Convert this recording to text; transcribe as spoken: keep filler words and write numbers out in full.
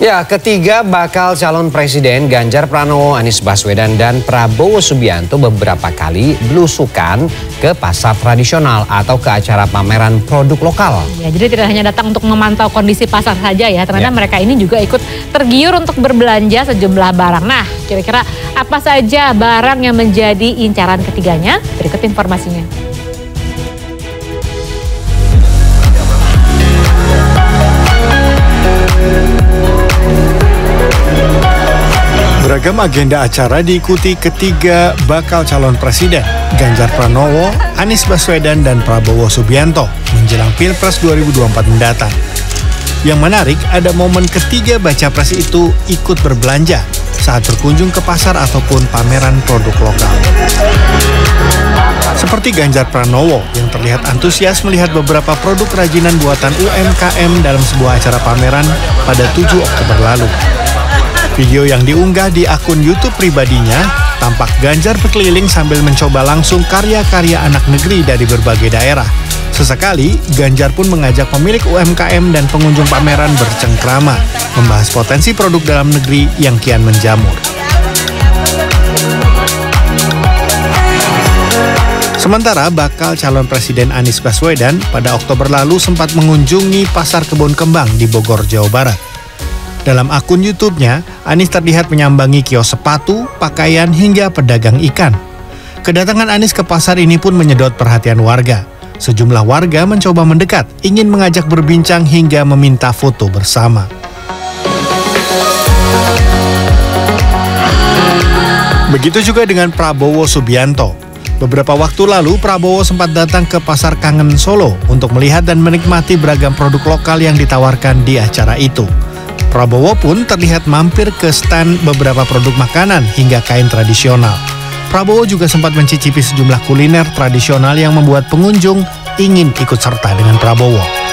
Ya, ketiga bakal calon presiden Ganjar Pranowo, Anies Baswedan, dan Prabowo Subianto beberapa kali belusukan ke pasar tradisional atau ke acara pameran produk lokal. Ya, jadi tidak hanya datang untuk memantau kondisi pasar saja ya, ternyata ya. Mereka ini juga ikut tergiur untuk berbelanja sejumlah barang. Nah, kira-kira apa saja barang yang menjadi incaran ketiganya? Berikut informasinya. Beragam agenda acara diikuti ketiga bakal calon presiden, Ganjar Pranowo, Anies Baswedan, dan Prabowo Subianto menjelang Pilpres dua ribu dua puluh empat mendatang. Yang menarik, ada momen ketiga baca pres itu ikut berbelanja saat berkunjung ke pasar ataupun pameran produk lokal. Seperti Ganjar Pranowo yang terlihat antusias melihat beberapa produk kerajinan buatan U M K M dalam sebuah acara pameran pada tujuh Oktober lalu. Video yang diunggah di akun YouTube pribadinya, tampak Ganjar berkeliling sambil mencoba langsung karya-karya anak negeri dari berbagai daerah. Sesekali, Ganjar pun mengajak pemilik U M K M dan pengunjung pameran bercengkrama, membahas potensi produk dalam negeri yang kian menjamur. Sementara bakal calon presiden Anies Baswedan pada Oktober lalu sempat mengunjungi Pasar Kebun Kembang di Bogor, Jawa Barat. Dalam akun YouTube-nya, Anies terlihat menyambangi kios sepatu, pakaian, hingga pedagang ikan. Kedatangan Anies ke pasar ini pun menyedot perhatian warga. Sejumlah warga mencoba mendekat, ingin mengajak berbincang hingga meminta foto bersama. Begitu juga dengan Prabowo Subianto. Beberapa waktu lalu, Prabowo sempat datang ke Pasar Kangen Solo untuk melihat dan menikmati beragam produk lokal yang ditawarkan di acara itu. Prabowo pun terlihat mampir ke stand beberapa produk makanan hingga kain tradisional. Prabowo juga sempat mencicipi sejumlah kuliner tradisional yang membuat pengunjung ingin ikut serta dengan Prabowo.